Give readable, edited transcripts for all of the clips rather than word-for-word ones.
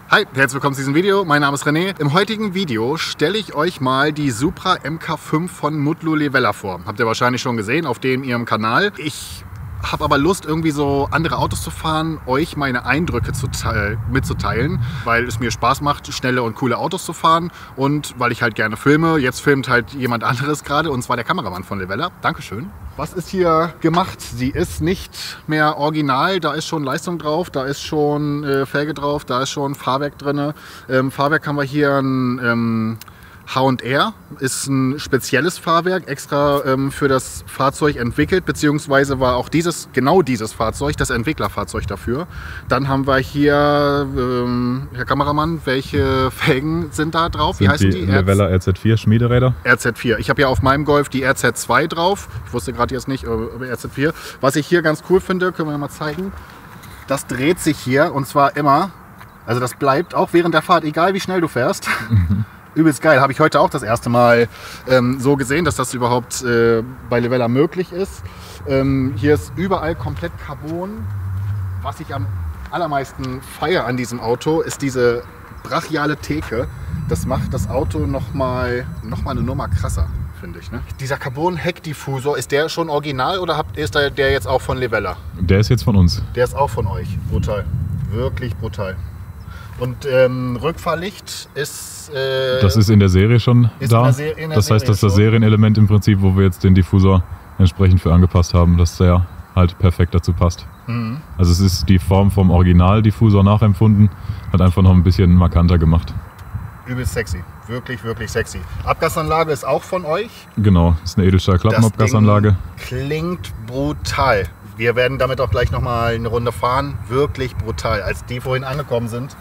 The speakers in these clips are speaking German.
Hi, herzlich willkommen zu diesem Video. Mein Name ist René. Im heutigen Video stelle ich euch mal die Supra MK5 von Mutlu Livella vor. Habt ihr wahrscheinlich schon gesehen auf ihrem Kanal. Ich habe aber Lust, irgendwie so andere Autos zu fahren, euch meine Eindrücke mitzuteilen, weil es mir Spaß macht, schnelle und coole Autos zu fahren und weil ich halt gerne filme. Jetzt filmt halt jemand anderes gerade, und zwar der Kameramann von Livella. Dankeschön. Was ist hier gemacht? Sie ist nicht mehr original, da ist schon Leistung drauf, da ist schon Felge drauf, da ist schon Fahrwerk drin. Fahrwerk haben wir hier ein H&R, ist ein spezielles Fahrwerk, extra für das Fahrzeug entwickelt, beziehungsweise war auch genau dieses Fahrzeug das Entwicklerfahrzeug dafür. Dann haben wir hier, Herr Kameramann, welche Felgen sind da drauf? Wie heißen die? Livella RZ4 Schmiederäder. RZ4. Ich habe ja auf meinem Golf die RZ2 drauf. Ich wusste gerade jetzt nicht, aber RZ4. Was ich hier ganz cool finde, können wir mal zeigen, das dreht sich hier und zwar immer, also das bleibt auch während der Fahrt, egal wie schnell du fährst. Übelst geil. Habe ich heute auch das erste Mal so gesehen, dass das überhaupt bei Livella möglich ist. Hier ist überall komplett Carbon. Was ich am allermeisten feiere an diesem Auto, ist diese brachiale Theke. Das macht das Auto noch mal eine Nummer krasser, finde ich. Ne? Dieser Carbon-Heckdiffusor, ist der schon original oder ist der jetzt auch von Livella? Der ist jetzt von uns. Der ist auch von euch. Brutal. Wirklich brutal. Und Rückfahrlicht ist... das ist in der Serie schon da. Das heißt, das ist das Serienelement im Prinzip, wo wir jetzt den Diffusor entsprechend für angepasst haben, dass der halt perfekt dazu passt. Mhm. Also es ist die Form vom Original-Diffusor nachempfunden, hat einfach noch ein bisschen markanter gemacht. Übelst sexy. Wirklich, wirklich sexy. Abgasanlage ist auch von euch? Genau, ist eine Edelstahl-Klappenabgasanlage. Klingt brutal. Wir werden damit auch gleich nochmal eine Runde fahren. Wirklich brutal. Als die vorhin angekommen sind,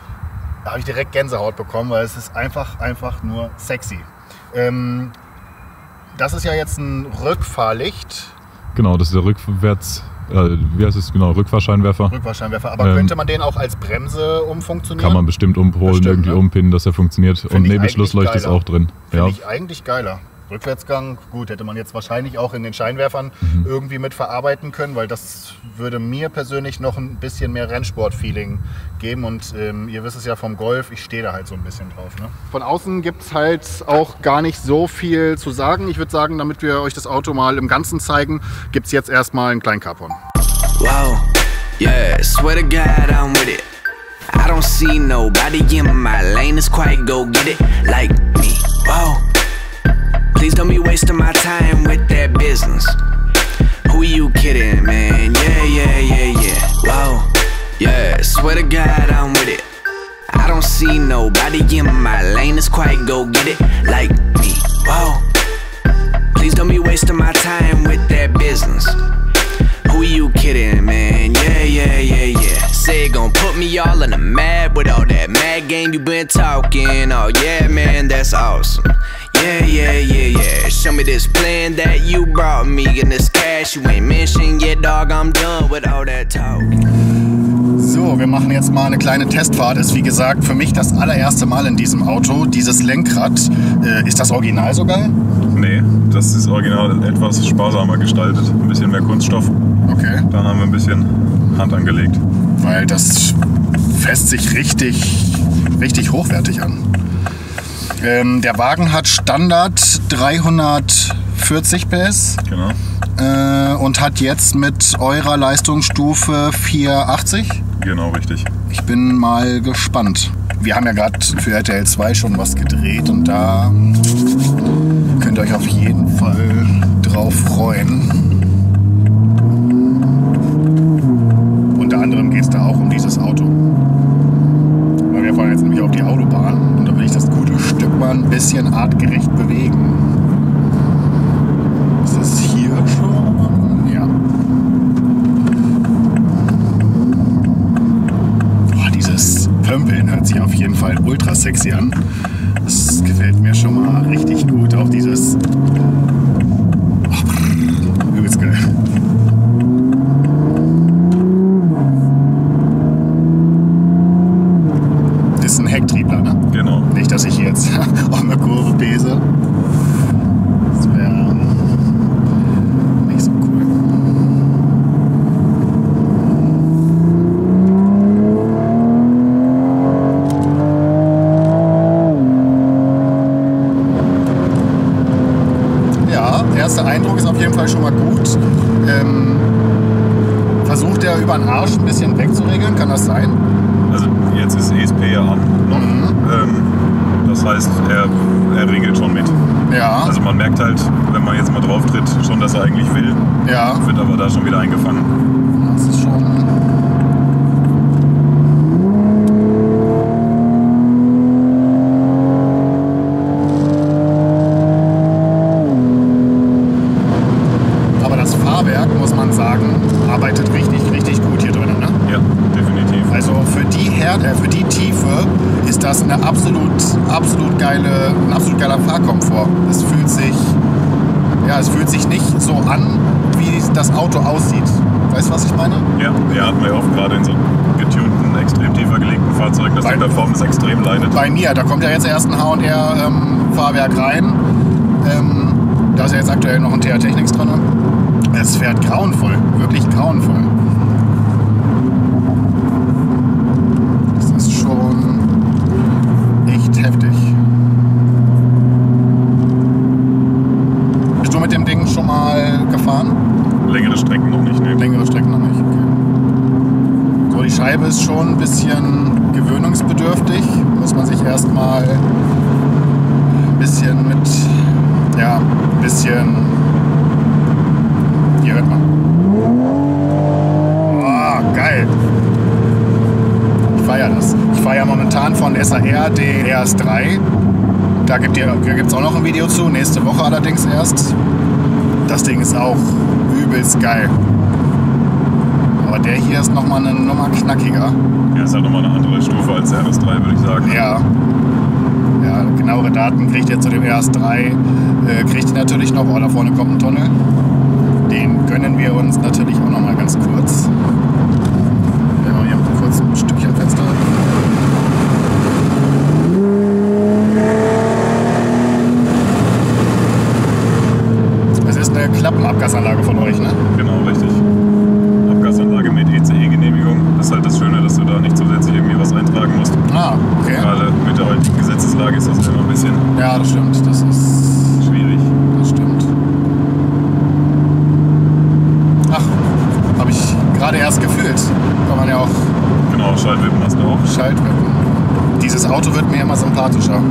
da habe ich direkt Gänsehaut bekommen, weil es ist einfach nur sexy. Das ist ja jetzt ein Rückfahrlicht. Genau, das ist der Rückfahrscheinwerfer. Rückfahrscheinwerfer, aber könnte man den auch als Bremse umfunktionieren? Kann man bestimmt umholen, irgendwie ne? Umpinnen, dass er funktioniert. Und Nebelschlussleuchte ist auch drin. Finde ich eigentlich geiler. Rückwärtsgang, gut, hätte man jetzt wahrscheinlich auch in den Scheinwerfern irgendwie mit verarbeiten können, weil das würde mir persönlich noch ein bisschen mehr Rennsport-Feeling geben und ihr wisst es ja vom Golf, ich stehe da halt so ein bisschen drauf. Ne? Von außen gibt es halt auch gar nicht so viel zu sagen. Ich würde sagen, damit wir euch das Auto mal im Ganzen zeigen, gibt es jetzt erstmal einen kleinen Carbon. Wow, yeah, swear to God I'm with it. I don't see nobody in my lane that's quite go get it like me. Wow. Please don't be wasting my time with that business. Who you kidding, man? Yeah. Wow, yeah, swear to God I'm with it. I don't see nobody in my lane that's quite go get it like me. Wow, please don't be wasting my time with that business. Who you kidding, man? Yeah. Say it gon' put me all in the mad with all that mad game you been talking. Oh yeah, man, that's awesome. Yeah. Show me this plan that you brought me and this cash you ain't mentioned yet, dog. I'm done with all that talk. So, wir machen jetzt mal eine kleine Testfahrt. Ist wie gesagt für mich das allererste Mal in diesem Auto. Dieses Lenkrad, ist das Original sogar? Nee, das ist original etwas sparsamer gestaltet. Ein bisschen mehr Kunststoff. Okay. Dann haben wir ein bisschen Hand angelegt. Weil das fässt sich richtig hochwertig an. Der Wagen hat Standard 340 PS. Genau. Und hat jetzt mit eurer Leistungsstufe 480. Genau, richtig. Ich bin mal gespannt. Wir haben ja gerade für RTL 2 schon was gedreht und da könnt ihr euch auf jeden Fall drauf freuen. Unter anderem geht es da auch um dieses Auto. Weil wir fahren jetzt nämlich auf die Autobahn und da will ich das gute Stück mal ein bisschen artgerecht bewegen. Ist das hier schon? Ja. Oh, dieses Pömpeln hört sich auf jeden Fall ultra sexy an. Das gefällt mir schon mal richtig gut. Auch dieses... Oh, übelst geil. Das ist ein Hecktriebler, ne? Genau. Nicht, dass ich jetzt auf eine Kurve pese. Das wäre nicht so cool. jeden Fall schon mal gut. Versucht er über den Arsch ein bisschen wegzuregeln, kann das sein? Also jetzt ist ESP ja an noch. Das heißt, er regelt schon mit. Ja. Also man merkt halt, wenn man jetzt mal drauf tritt, schon, dass er eigentlich will. Ja. Wird aber da schon wieder eingefangen. Das ist schon... Aber das Fahrwerk, muss man sagen, arbeitet richtig, richtig gut hier drin, ne? Ja, definitiv. Also für die Härte, für die Tiefe ist das ein absolut geiler Fahrkomfort. Es fühlt sich nicht so an, wie das Auto aussieht. Weißt du, was ich meine? Ja, hatten wir ja oft gerade in so getunten, extrem tiefer gelegten Fahrzeugen, dass die Performance extrem leidet. Bei mir, da kommt ja jetzt erst ein H&R Fahrwerk rein. Da ist ja jetzt aktuell noch ein TR Technics drin. Es fährt grauenvoll, wirklich grauenvoll. Das ist schon echt heftig. Bist du mit dem Ding schon mal gefahren? Längere Strecken noch nicht, ne? Längere Strecken noch nicht, okay. So, die Scheibe ist schon ein bisschen gewöhnungsbedürftig. Muss man sich erstmal ein bisschen hier hört man. Oh, geil. Ich feiere das. Ich fahre ja momentan von SAR den RS3. Da gibt es auch noch ein Video zu, nächste Woche allerdings erst. Das Ding ist auch übelst geil. Aber der hier ist nochmal eine Nummer knackiger. Ja, ist halt nochmal eine andere Stufe als der RS3, würde ich sagen. Ja. Ja, genauere Daten kriegt ihr zu dem RS3. Kriegt ihr natürlich noch, da vorne kommt ein Tunnel. Den gönnen wir uns natürlich auch nochmal ganz kurz. Wir haben hier kurz ein Stückchen Fenster. Es ist eine Klappenabgasanlage von euch, ne? Genau, richtig. Abgasanlage mit ECE-Genehmigung. Das ist halt das Schöne, dass du da nicht zusätzlich irgendwie was eintragen musst. Ah, okay. Gerade mit der heutigen Gesetzeslage ist das immer ein bisschen... Ja, das stimmt. Das ist schwierig. Das stimmt. Ach, habe ich gerade erst gefühlt. Kann man ja auch... Genau, Schaltwippen hast du auch. Schaltwippen. Dieses Auto wird mir immer sympathischer.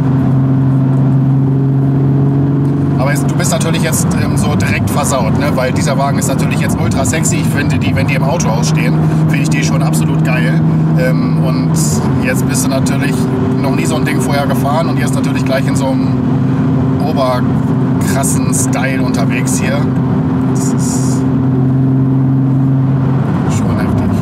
Aber du bist natürlich jetzt so direkt versaut, ne? Weil dieser Wagen ist natürlich jetzt ultra sexy. Ich finde die, wenn die im Auto ausstehen, finde ich die schon absolut geil. Und jetzt bist du natürlich noch nie so ein Ding vorher gefahren und jetzt natürlich gleich in so einem oberkrassen Style unterwegs hier. Das ist schon heftig.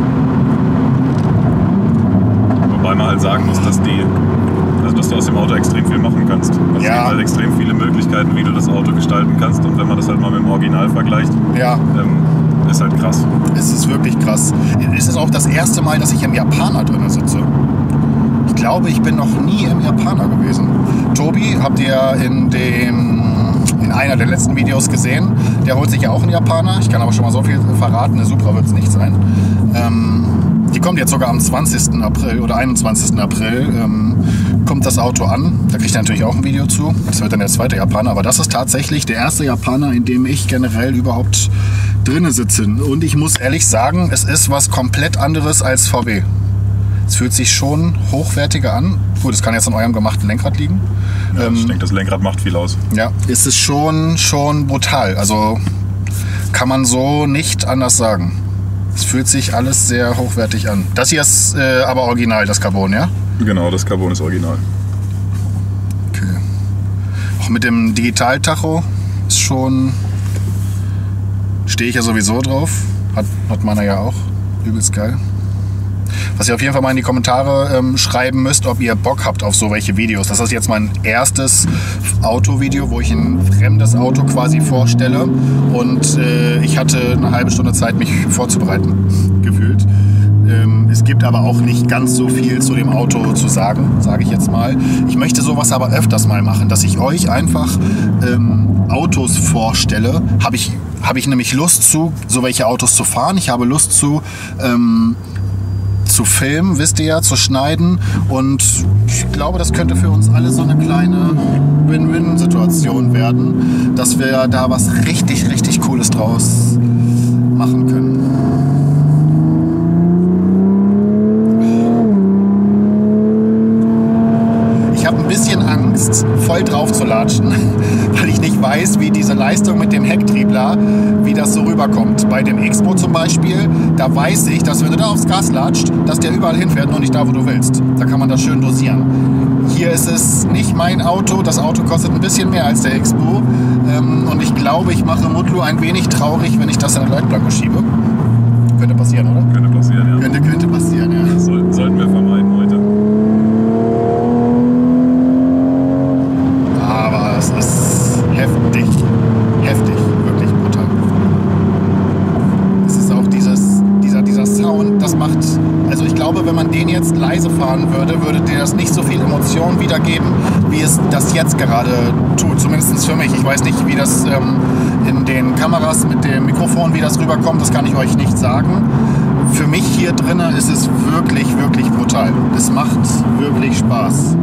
Wobei man halt sagen muss, dass du aus dem Auto extrem viel machen kannst. Also es gibt halt extrem viele Möglichkeiten, wie du das Auto gestalten kannst. Und wenn man das halt mal mit dem Original vergleicht, ist halt krass. Es ist wirklich krass. Es ist auch das erste Mal, dass ich im Japaner drin sitze. Ich glaube, ich bin noch nie im Japaner gewesen. Tobi, habt ihr in einer der letzten Videos gesehen. Der holt sich ja auch einen Japaner. Ich kann aber schon mal so viel verraten, eine Supra wird es nicht sein. Die kommt jetzt sogar am 20. April oder 21. April kommt das Auto an. Da kriegt er natürlich auch ein Video zu. Das wird dann der zweite Japaner. Aber das ist tatsächlich der erste Japaner, in dem ich generell überhaupt drinne sitze. Und ich muss ehrlich sagen, es ist was komplett anderes als VW. Es fühlt sich schon hochwertiger an. Gut, es kann jetzt an eurem gemachten Lenkrad liegen. Ja, ich denke, das Lenkrad macht viel aus. Ja, es ist schon brutal. Also kann man so nicht anders sagen. Es fühlt sich alles sehr hochwertig an. Das hier ist aber original, das Carbon, ja? Genau, das Carbon ist original. Okay. Auch mit dem Digital-Tacho ist schon... Stehe ich ja sowieso drauf. Hat meiner ja auch. Übelst geil. Was ihr auf jeden Fall mal in die Kommentare schreiben müsst, ob ihr Bock habt auf so welche Videos. Das ist jetzt mein erstes Autovideo, wo ich ein fremdes Auto quasi vorstelle. Und ich hatte eine halbe Stunde Zeit, mich vorzubereiten, gefühlt. Es gibt aber auch nicht ganz so viel zu dem Auto zu sagen, sage ich jetzt mal. Ich möchte sowas aber öfters mal machen, dass ich euch einfach Autos vorstelle. Habe ich nämlich Lust zu, so welche Autos zu fahren. Ich habe Lust zu zu filmen, wisst ihr ja, zu schneiden. Und ich glaube, das könnte für uns alle so eine kleine Win-Win-Situation werden, dass wir da was richtig, richtig Cooles draus machen können. Ich habe ein bisschen Angst, voll drauf zu latschen, weil ich nicht weiß, wie diese Leistung mit dem Hecktriebler, wie das so rüberkommt. Bei dem X-Pro zum Beispiel, da weiß ich, dass wenn du da aufs Gas latscht, dass der überall hinfährt, nur nicht da, wo du willst. Da kann man das schön dosieren. Hier ist es nicht mein Auto, das Auto kostet ein bisschen mehr als der X-Pro. Und ich glaube, ich mache Mutlu ein wenig traurig, wenn ich das in eine Leitplanke schiebe. Könnte passieren, oder? Könnte passieren, ja. Könnte passieren, ja. Das sollten wir vermeiden heute. Aber es ist heftig, wirklich brutal. Es ist auch dieser Sound, das macht, also ich glaube, wenn man den jetzt leise fahren würde der das nicht so viel Emotion wiedergeben, wie es das jetzt gerade tut, zumindest für mich. Ich weiß nicht, wie das in den Kameras mit dem Mikrofon, wie das rüberkommt, das kann ich euch nicht sagen. Für mich hier drinnen ist es wirklich, wirklich brutal. Es macht wirklich Spaß.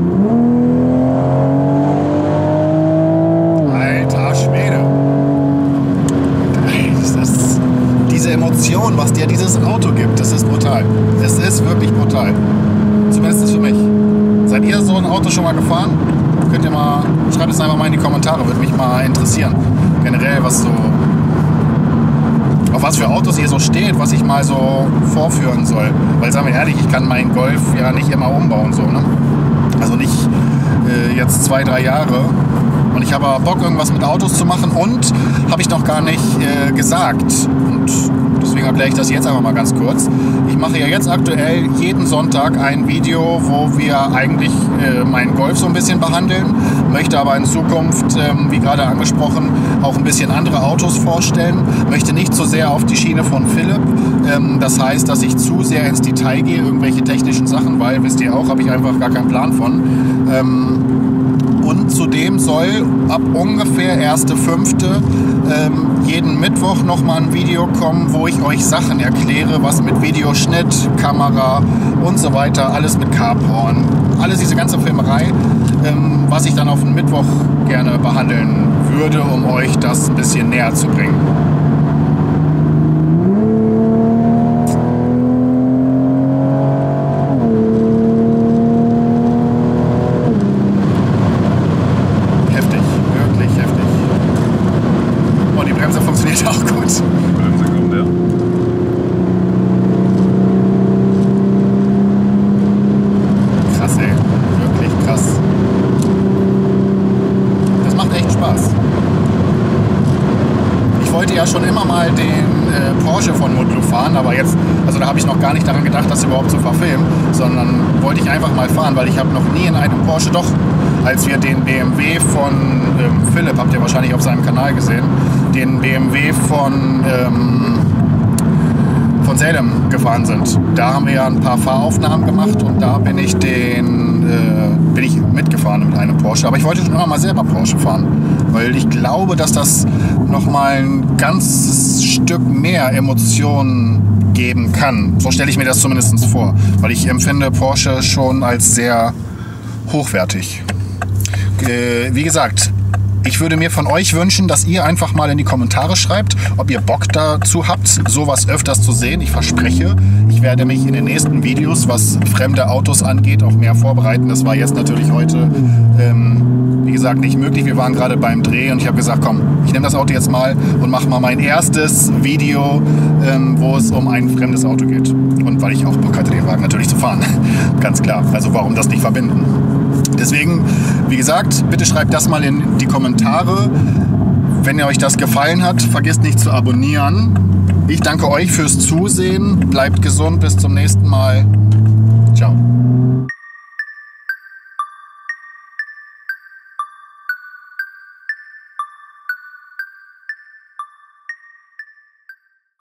Alter Schwede. Diese Emotion, was dir dieses Auto gibt, das ist brutal. Es ist wirklich brutal. Zumindest für mich. Seid ihr so ein Auto schon mal gefahren? Könnt ihr mal, schreibt es einfach mal in die Kommentare, würde mich mal interessieren. Generell, was so, auf was für Autos ihr so steht, was ich mal so vorführen soll. Weil, sagen wir ehrlich, ich kann meinen Golf ja nicht immer umbauen, so, ne? Also nicht jetzt 2-3 Jahre. Und ich habe Bock, irgendwas mit Autos zu machen und habe ich noch gar nicht gesagt. Und deswegen erkläre ich das jetzt einfach mal ganz kurz. Ich mache ja jetzt aktuell jeden Sonntag ein Video, wo wir eigentlich meinen Golf so ein bisschen behandeln, möchte aber in Zukunft, wie gerade angesprochen, auch ein bisschen andere Autos vorstellen, möchte nicht so sehr auf die Schiene von Philipp. Das heißt, dass ich zu sehr ins Detail gehe, irgendwelche technischen Sachen, weil, wisst ihr auch, habe ich einfach gar keinen Plan von. Und zudem soll ab ungefähr 1.5. Jeden Mittwoch nochmal ein Video kommen, wo ich euch Sachen erkläre, was mit Videoschnitt, Kamera und so weiter, alles mit Carporn, alles diese ganze Filmerei, was ich dann auf den Mittwoch gerne behandeln würde, um euch das ein bisschen näher zu bringen. Schon immer mal den Porsche von Mutlu fahren, aber jetzt, also da habe ich noch gar nicht daran gedacht, das überhaupt zu verfilmen, sondern wollte ich einfach mal fahren, weil ich habe noch nie in einem Porsche, doch als wir den BMW von Philipp, habt ihr wahrscheinlich auf seinem Kanal gesehen, den BMW von Salem gefahren sind. Da haben wir ja ein paar Fahraufnahmen gemacht und da bin ich mitgefahren mit einem Porsche. Aber ich wollte schon immer mal selber Porsche fahren, weil ich glaube, dass das nochmal ein ganzes Stück mehr Emotionen geben kann. So stelle ich mir das zumindest vor, weil ich empfinde Porsche schon als sehr hochwertig. Wie gesagt, ich würde mir von euch wünschen, dass ihr einfach mal in die Kommentare schreibt, ob ihr Bock dazu habt, sowas öfters zu sehen. Ich verspreche, ich werde mich in den nächsten Videos, was fremde Autos angeht, auch mehr vorbereiten. Das war jetzt natürlich heute, wie gesagt, nicht möglich. Wir waren gerade beim Dreh und ich habe gesagt, komm, ich nehme das Auto jetzt mal und mache mal mein erstes Video, wo es um ein fremdes Auto geht. Und weil ich auch Bock hatte, den Wagen natürlich zu fahren. Ganz klar. Also warum das nicht verbinden? Deswegen, wie gesagt, bitte schreibt das mal in die Kommentare. Wenn euch das gefallen hat, vergesst nicht zu abonnieren. Ich danke euch fürs Zusehen. Bleibt gesund. Bis zum nächsten Mal. Ciao.